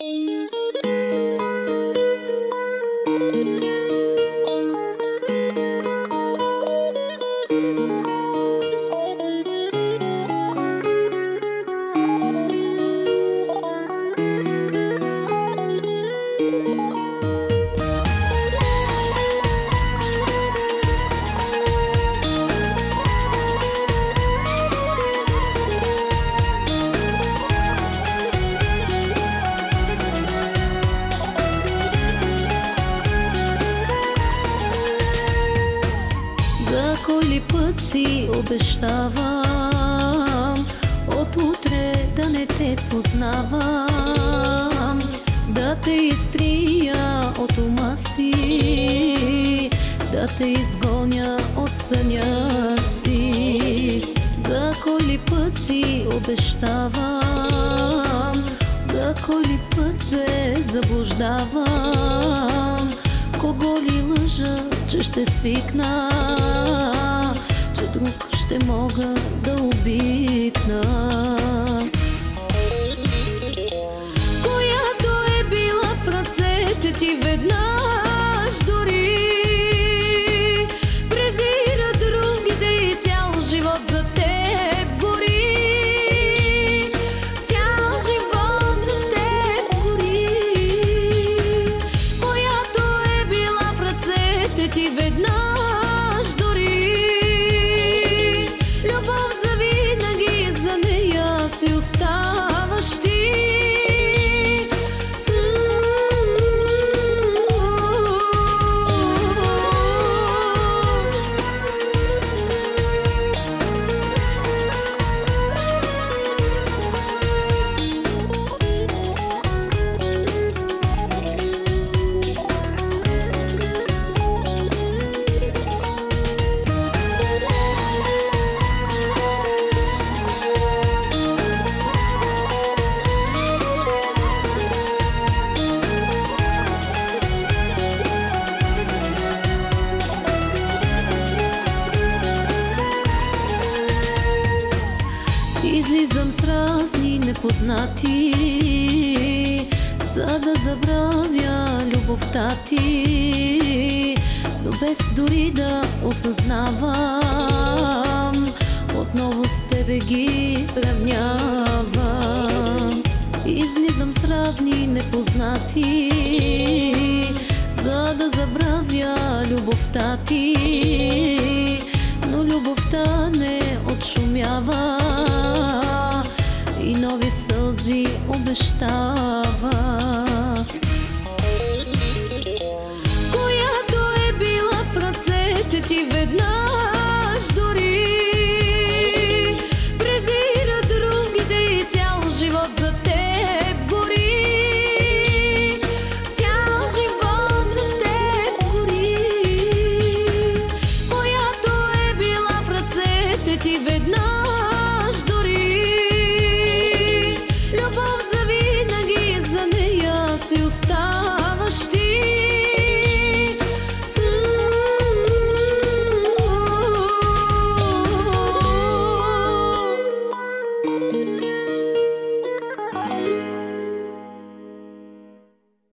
За кой ли път си обещавам от утре да не те познавам, да те изтрия от ума си, да те изгоня от съня си. За кой ли път си обещавам, за кой ли път се заблуждавам, кого ли лъжа, че ще свикна, че друг ще мога да обикна. Която е била в ръцете ти веднъж дори презира другите и цял живот за теб гори, цял живот за теб гори. Която е била в ръцете ти веднъж дори, любов завинаги за нея си оставаш ти. Излизам с разни непознати, за да забравя любовта ти, но без дори да осъзнавам, отново с тебе ги сравнявам. Излизам с разни непознати, за да забравя любовта ти, но любовта не отшумява и нови сълзи обещава. Която е била в ръцете ти веднъж дори презира другите и цял живот за теб гори, цял живот за теб гори. Която е била в ръцете ти веднъж